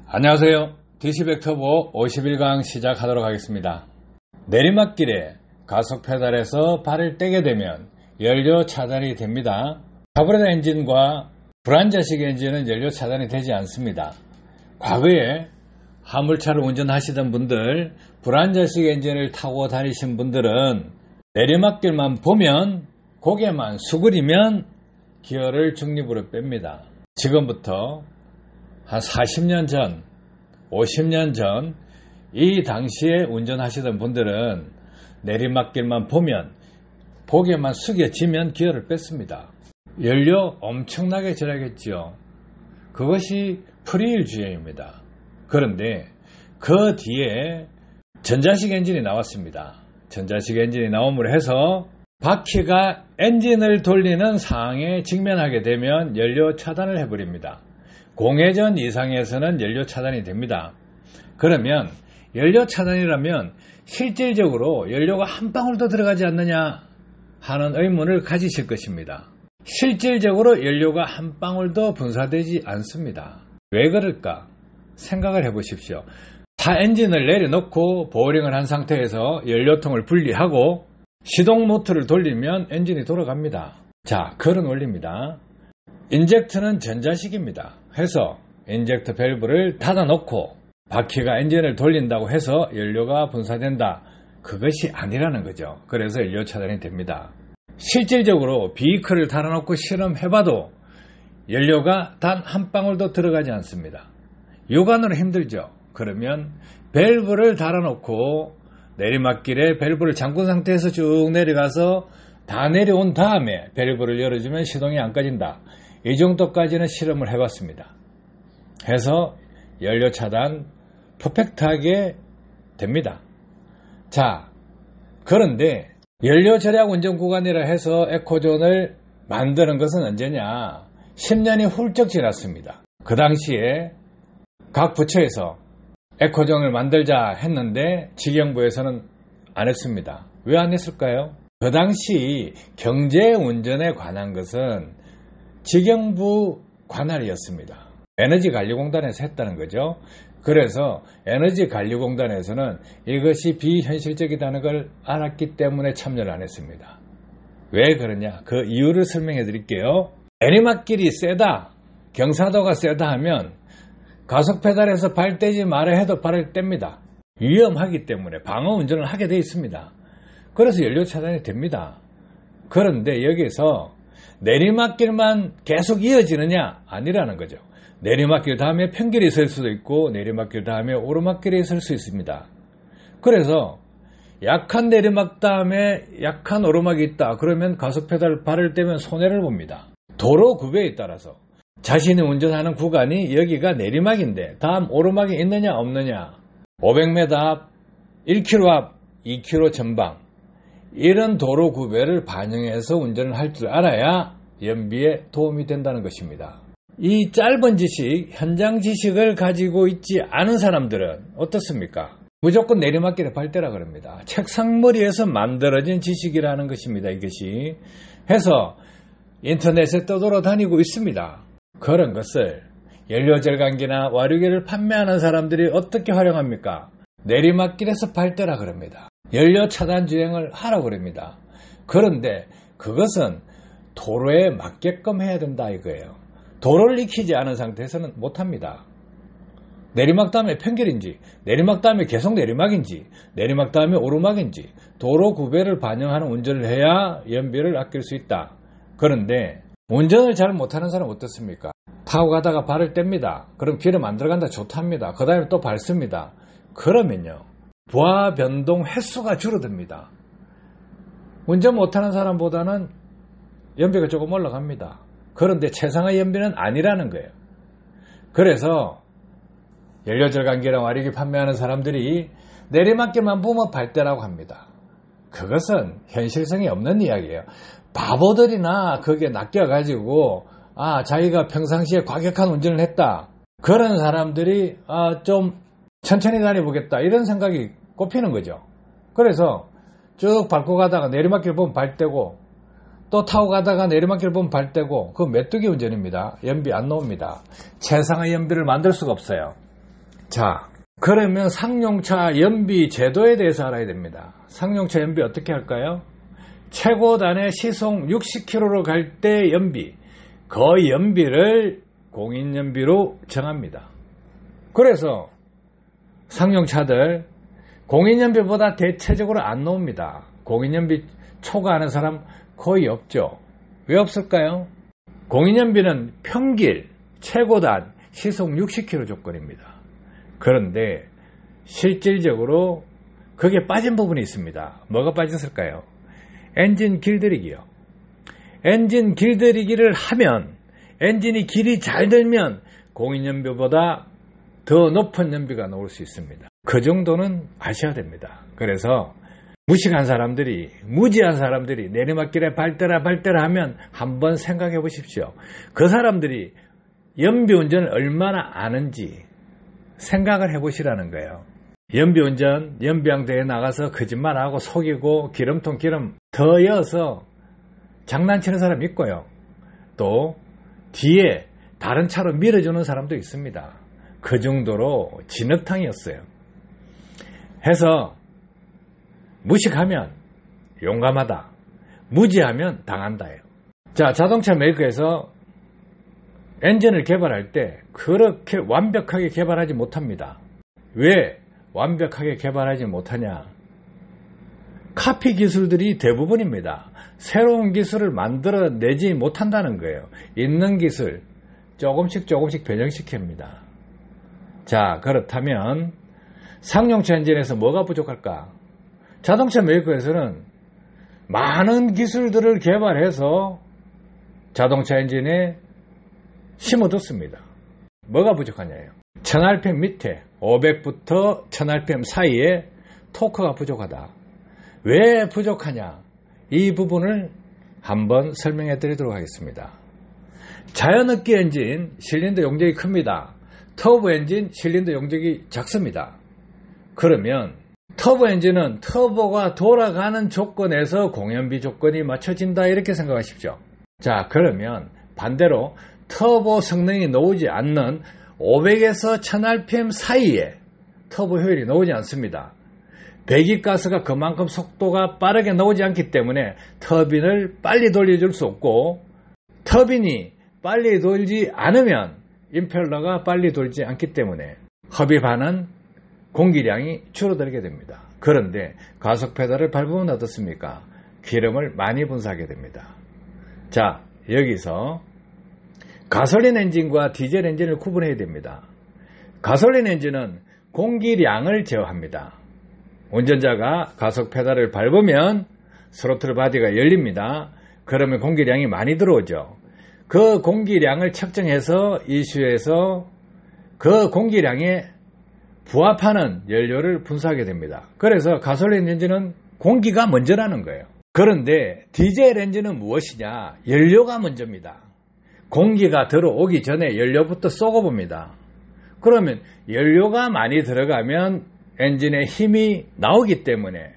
안녕하세요. DC백터보 51강 시작하도록 하겠습니다. 내리막길에 가속 페달에서 발을 떼게 되면 연료 차단이 됩니다. 카브레다 엔진과 불안자식 엔진은 연료 차단이 되지 않습니다. 과거에 화물차를 운전하시던 분들, 불안자식 엔진을 타고 다니신 분들은 내리막길만 보면 고개만 수그리면 기어를 중립으로 뺍니다. 지금부터 한 40년 전, 50년 전 이 당시에 운전하시던 분들은 내리막길만 보면 고개만 숙여지면 기어를 뺐습니다. 연료 엄청나게 절약했죠. 그것이 프리휠 주행입니다. 그런데 그 뒤에 전자식 엔진이 나왔습니다. 전자식 엔진이 나옴으로 해서 바퀴가 엔진을 돌리는 상황에 직면하게 되면 연료 차단을 해버립니다. 공회전 이상에서는 연료 차단이 됩니다. 그러면 연료 차단이라면 실질적으로 연료가 한 방울도 들어가지 않느냐 하는 의문을 가지실 것입니다. 실질적으로 연료가 한 방울도 분사되지 않습니다. 왜 그럴까? 생각을 해보십시오. 차 엔진을 내려놓고 보어링을 한 상태에서 연료통을 분리하고 시동 모터를 돌리면 엔진이 돌아갑니다. 자, 그런 원리입니다. 인젝터는 전자식입니다. 해서 인젝터 밸브를 닫아놓고 바퀴가 엔진을 돌린다고 해서 연료가 분사된다. 그것이 아니라는 거죠. 그래서 연료 차단이 됩니다. 실질적으로 비이클을 달아놓고 실험해봐도 연료가 단 한 방울도 들어가지 않습니다. 육안으로 힘들죠. 그러면 밸브를 달아놓고 내리막길에 밸브를 잠근 상태에서 쭉 내려가서 다 내려온 다음에 밸브를 열어주면 시동이 안 꺼진다. 이 정도까지는 실험을 해봤습니다. 해서 연료 차단 퍼펙트하게 됩니다. 자, 그런데 연료 절약 운전 구간이라 해서 에코존을 만드는 것은 언제냐? 10년이 훌쩍 지났습니다. 그 당시에 각 부처에서 에코존을 만들자 했는데 직영부에서는 안 했습니다. 왜 안 했을까요? 그 당시 경제운전에 관한 것은 직영부 관할이었습니다. 에너지관리공단에서 했다는 거죠. 그래서 에너지관리공단에서는 이것이 비현실적이라는 걸 알았기 때문에 참여를 안 했습니다. 왜 그러냐? 그 이유를 설명해 드릴게요. 내리막길이 세다, 경사도가 세다 하면 가속 페달에서 발 떼지 마라 해도 발을 뗍니다. 위험하기 때문에 방어 운전을 하게 되어 있습니다. 그래서 연료 차단이 됩니다. 그런데 여기서 내리막길만 계속 이어지느냐? 아니라는 거죠. 내리막길 다음에 평길이 설 수도 있고 내리막길 다음에 오르막길이 설 수 있습니다. 그래서 약한 내리막 다음에 약한 오르막이 있다. 그러면 가속 페달 발을 떼면 손해를 봅니다. 도로 구배에 따라서 자신이 운전하는 구간이 여기가 내리막인데 다음 오르막이 있느냐 없느냐, 500m 앞, 1km 앞, 2km 전방, 이런 도로 구배를 반영해서 운전을 할 줄 알아야 연비에 도움이 된다는 것입니다. 이 짧은 지식, 현장 지식을 가지고 있지 않은 사람들은 어떻습니까? 무조건 내리막길에 발대라 그럽니다. 책상머리에서 만들어진 지식이라는 것입니다. 이것이 해서 인터넷에 떠돌아다니고 있습니다. 그런 것을 연료절감기나 와류계를 판매하는 사람들이 어떻게 활용합니까? 내리막길에서 발대라 그럽니다. 연료 차단 주행을 하라고 그럽니다. 그런데 그것은 도로에 맞게끔 해야 된다 이거예요. 도로를 익히지 않은 상태에서는 못합니다. 내리막 다음에 평길인지, 내리막 다음에 계속 내리막인지, 내리막 다음에 오르막인지 도로 구배를 반영하는 운전을 해야 연비를 아낄 수 있다. 그런데 운전을 잘 못하는 사람은 어떻습니까? 타고 가다가 발을 뗍니다. 그럼 기름 안 들어간다 좋답니다. 그 다음에 또 밟습니다. 그러면요, 부하 변동 횟수가 줄어듭니다. 운전 못하는 사람보다는 연비가 조금 올라갑니다. 그런데 최상의 연비는 아니라는 거예요. 그래서 연료절감기랑 와류기 판매하는 사람들이 내리막길만 보면 발대라고 합니다. 그것은 현실성이 없는 이야기예요. 바보들이나 거기에 낚여가지고 자기가 평상시에 과격한 운전을 했다. 그런 사람들이 좀 천천히 다녀보겠다. 이런 생각이 꼽히는 거죠. 그래서 쭉 밟고 가다가 내리막길 보면 발대고 또 타고 가다가 내리막길 보면 발대고, 그건 메뚜기 운전입니다. 연비 안 나옵니다. 최상의 연비를 만들 수가 없어요. 자, 그러면 상용차 연비 제도에 대해서 알아야 됩니다. 상용차 연비 어떻게 할까요? 최고단의 시속 60km로 갈 때 연비, 그 연비를 공인연비로 정합니다. 그래서 상용차들 공인연비보다 대체적으로 안 나옵니다. 공인연비 초과하는 사람 거의 없죠. 왜 없을까요? 공인연비는 평길, 최고단, 시속 60km 조건입니다. 그런데 실질적으로 그게 빠진 부분이 있습니다. 뭐가 빠졌을까요? 엔진 길들이기요. 엔진 길들이기를 하면, 엔진이 길이 잘 들면 공인연비보다 더 높은 연비가 나올 수 있습니다. 그 정도는 아셔야 됩니다. 그래서 무식한 사람들이, 무지한 사람들이 내리막길에 발대라 하면 한번 생각해 보십시오. 그 사람들이 연비운전을 얼마나 아는지 생각을 해보시라는 거예요. 연비운전, 연비항대에 나가서 거짓말하고 속이고 기름통 기름 더 여어서 장난치는 사람 있고요. 또 뒤에 다른 차로 밀어주는 사람도 있습니다. 그 정도로 진흙탕이었어요. 해서 무식하면 용감하다, 무지하면 당한다예요. 자, 자동차 메이커에서 엔진을 개발할 때 그렇게 완벽하게 개발하지 못합니다. 왜 완벽하게 개발하지 못하냐? 카피 기술들이 대부분입니다. 새로운 기술을 만들어내지 못한다는 거예요. 있는 기술 조금씩 변형시킵니다. 자, 그렇다면 상용차 엔진에서 뭐가 부족할까? 자동차 메이커에서는 많은 기술들을 개발해서 자동차 엔진에 심어뒀습니다. 뭐가 부족하냐요? 1000rpm 밑에 500부터 1000rpm 사이에 토크가 부족하다. 왜 부족하냐? 이 부분을 한번 설명해 드리도록 하겠습니다. 자연흡기 엔진 실린더 용적이 큽니다. 터보 엔진 실린더 용적이 작습니다. 그러면 터보 엔진은 터보가 돌아가는 조건에서 공연비 조건이 맞춰진다, 이렇게 생각하십시오. 자, 그러면 반대로 터보 성능이 나오지 않는 500에서 1000rpm 사이에 터보 효율이 나오지 않습니다. 배기가스가 그만큼 속도가 빠르게 나오지 않기 때문에 터빈을 빨리 돌려줄 수 없고, 터빈이 빨리 돌지 않으면 임펠러가 빨리 돌지 않기 때문에 흡입하는 공기량이 줄어들게 됩니다. 그런데 가속 페달을 밟으면 어떻습니까? 기름을 많이 분사하게 됩니다. 자, 여기서 가솔린 엔진과 디젤 엔진을 구분해야 됩니다. 가솔린 엔진은 공기량을 제어합니다. 운전자가 가속 페달을 밟으면 스로틀 바디가 열립니다. 그러면 공기량이 많이 들어오죠. 그 공기량을 측정해서 이슈에서 그 공기량에 부합하는 연료를 분사하게 됩니다. 그래서 가솔린 엔진은 공기가 먼저라는 거예요. 그런데 디젤 엔진은 무엇이냐? 연료가 먼저입니다. 공기가 들어오기 전에 연료부터 쏘고봅니다. 그러면 연료가 많이 들어가면 엔진에 힘이 나오기 때문에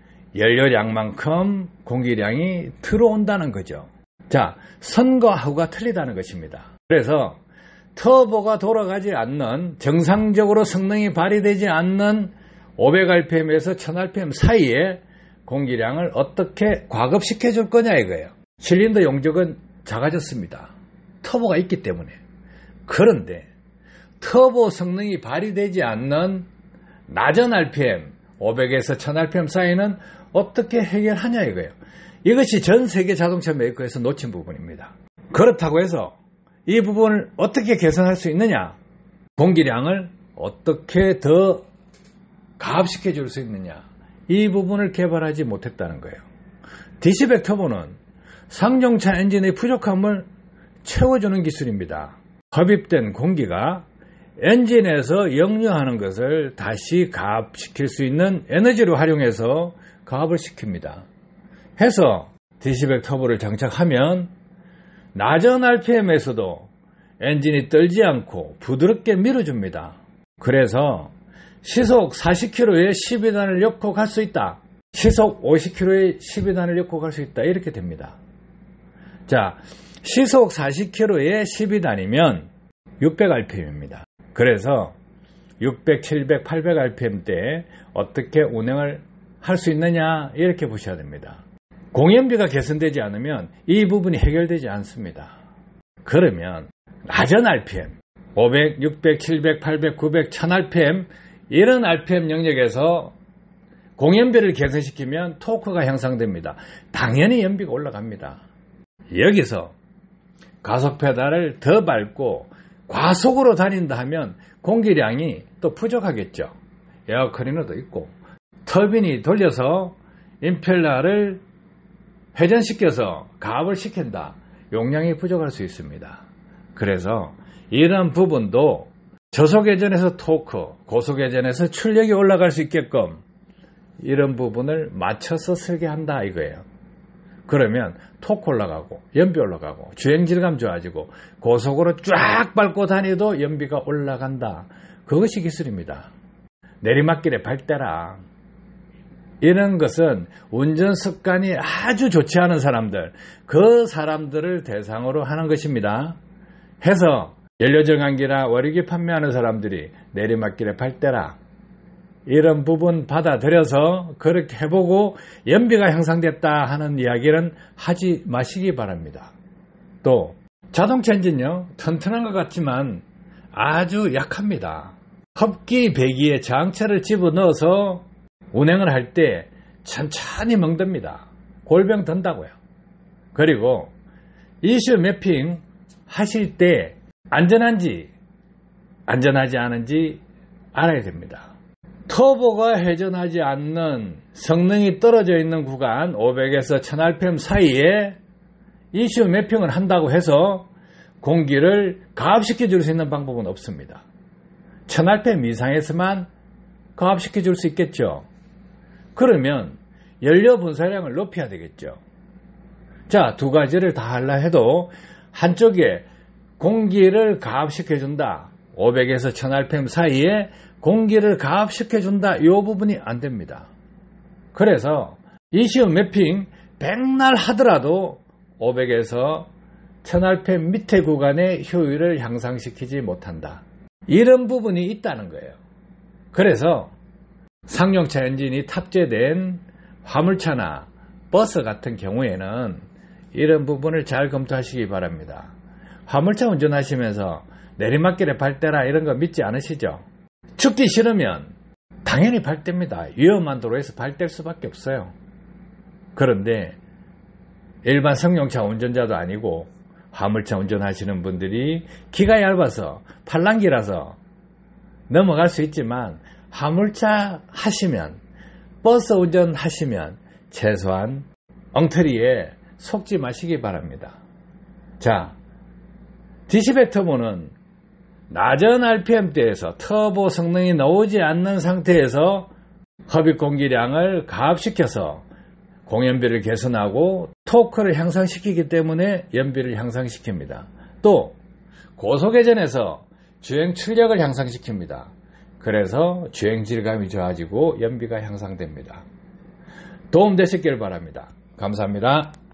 연료량만큼 공기량이 들어온다는 거죠. 자, 선과 하우가 틀리다는 것입니다. 그래서 터보가 돌아가지 않는, 정상적으로 성능이 발휘되지 않는 500rpm에서 1000rpm 사이에 공기량을 어떻게 과급시켜 줄 거냐 이거예요. 실린더 용적은 작아졌습니다. 터보가 있기 때문에. 그런데 터보 성능이 발휘되지 않는 낮은 rpm, 500에서 1000rpm 사이는 어떻게 해결하냐 이거예요. 이것이 전 세계 자동차 메이커에서 놓친 부분입니다. 그렇다고 해서 이 부분을 어떻게 개선할 수 있느냐? 공기량을 어떻게 더 가압시켜 줄 수 있느냐? 이 부분을 개발하지 못했다는 거예요. DC100 터보는 상용차 엔진의 부족함을 채워주는 기술입니다. 흡입된 공기가 엔진에서 역류하는 것을 다시 가압시킬 수 있는 에너지로 활용해서 가압을 시킵니다. 해서 DC100 터보를 장착하면 낮은 RPM에서도 엔진이 떨지 않고 부드럽게 밀어줍니다. 그래서 시속 40km에 12단을 엮고 갈 수 있다. 시속 50km에 12단을 엮고 갈 수 있다. 이렇게 됩니다. 자, 시속 40km에 12단이면 600rpm입니다. 그래서 600, 700, 800rpm대 어떻게 운행을 할 수 있느냐 이렇게 보셔야 됩니다. 공연비가 개선되지 않으면 이 부분이 해결되지 않습니다. 그러면 낮은 RPM 500, 600, 700, 800, 900, 1000rpm 이런 RPM 영역에서 공연비를 개선시키면 토크가 향상됩니다. 당연히 연비가 올라갑니다. 여기서 가속 페달을 더 밟고 과속으로 다닌다 하면 공기량이 또 부족하겠죠. 에어클리너도 있고 터빈이 돌려서 임펠러를 회전시켜서 가압을 시킨다. 용량이 부족할 수 있습니다. 그래서 이런 부분도 저속회전에서 토크, 고속회전에서 출력이 올라갈 수 있게끔 이런 부분을 맞춰서 설계한다 이거예요. 그러면 토크 올라가고 연비 올라가고 주행질감 좋아지고 고속으로 쫙 밟고 다니도 연비가 올라간다. 그것이 기술입니다. 내리막길에 밟대라. 이런 것은 운전 습관이 아주 좋지 않은 사람들, 그 사람들을 대상으로 하는 것입니다. 해서 연료정환기나 월유기 판매하는 사람들이 내리막길에 밟대라. 이런 부분 받아들여서 그렇게 해보고 연비가 향상됐다 하는 이야기는 하지 마시기 바랍니다. 또 자동차 엔진요, 튼튼한 것 같지만 아주 약합니다. 흡기 배기에 장차를 집어넣어서 운행을 할 때 천천히 멍듭니다. 골병 든다고요. 그리고 이슈 매핑 하실 때 안전한지 안전하지 않은지 알아야 됩니다. 터보가 회전하지 않는 성능이 떨어져 있는 구간 500에서 1000rpm 사이에 이슈 매핑을 한다고 해서 공기를 가압시켜 줄 수 있는 방법은 없습니다. 1000rpm 이상에서만 가압시켜 줄 수 있겠죠. 그러면 연료 분사량을 높여야 되겠죠. 자, 두 가지를 다 하려 해도 한쪽에 공기를 가압시켜 준다. 500에서 1000rpm 사이에 공기를 가압시켜 준다. 이 부분이 안 됩니다. 그래서 이슈 매핑 백날 하더라도 500에서 1000rpm 밑에 구간의 효율을 향상시키지 못한다. 이런 부분이 있다는 거예요. 그래서 상용차 엔진이 탑재된 화물차나 버스 같은 경우에는 이런 부분을 잘 검토하시기 바랍니다. 화물차 운전하시면서 내리막길에 밟대라 이런 거 믿지 않으시죠? 죽기 싫으면 당연히 밟댑니다. 위험한 도로에서 밟댈 수밖에 없어요. 그런데 일반 승용차 운전자도 아니고 화물차 운전하시는 분들이 기가 얇아서 팔랑기라서 넘어갈 수 있지만 화물차 하시면 버스 운전하시면 최소한 엉터리에 속지 마시기 바랍니다. 자, DC백 터보는 낮은 RPM대에서 터보 성능이 나오지 않는 상태에서 흡입 공기량을 가압시켜서 공연비를 개선하고 토크를 향상시키기 때문에 연비를 향상시킵니다. 또 고속회전에서 주행 출력을 향상시킵니다. 그래서 주행 질감이 좋아지고 연비가 향상됩니다. 도움 되셨길 바랍니다. 감사합니다.